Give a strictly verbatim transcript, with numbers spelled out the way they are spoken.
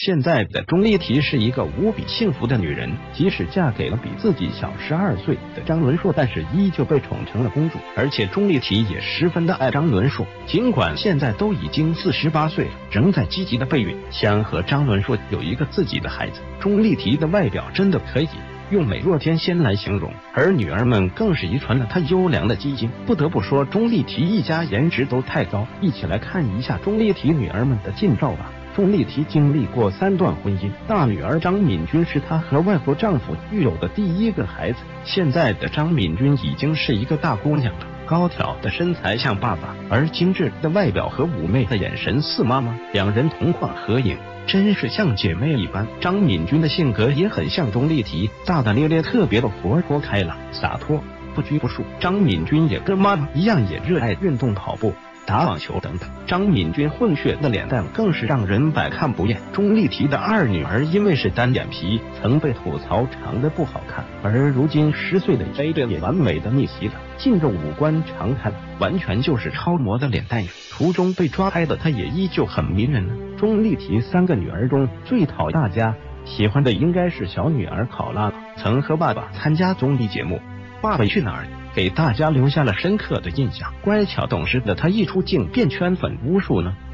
现在的钟丽缇是一个无比幸福的女人，即使嫁给了比自己小十二岁的张伦硕，但是依旧被宠成了公主。而且钟丽缇也十分的爱张伦硕，尽管现在都已经四十八岁了，仍在积极的备孕，想和张伦硕有一个自己的孩子。钟丽缇的外表真的可以用美若天仙来形容，而女儿们更是遗传了她优良的基因。不得不说，钟丽缇一家颜值都太高。一起来看一下钟丽缇女儿们的近照吧。钟丽缇经历过三段婚姻，大女儿张敏君是她和外国丈夫育有的第一个孩子。现在的张敏君已经是一个大姑娘了，高挑的身材像爸爸，而精致的外表和妩媚的眼神似妈妈，两人同框合影，真是像姐妹一般。张敏君的性格也很像钟丽缇，大大咧咧，特别的活泼开朗、洒脱，不拘不束。张敏君也跟妈妈一样，也热爱运动、跑步、打网球等等。张敏君混血的脸蛋更是让人百看不厌。钟丽缇的二女儿因为是单眼皮，曾被吐槽长得不好看，而如今十岁的 J J 也完美的逆袭了，近肉五官常看，完全就是超模的脸蛋呀。途中被抓拍的她也依旧很迷人呢。钟丽缇三个女儿中最讨大家喜欢的应该是小女儿考拉，曾和爸爸参加综艺节目《爸爸去哪儿》，给大家留下了深刻的印象。乖巧懂事的她一出镜便圈粉无数呢。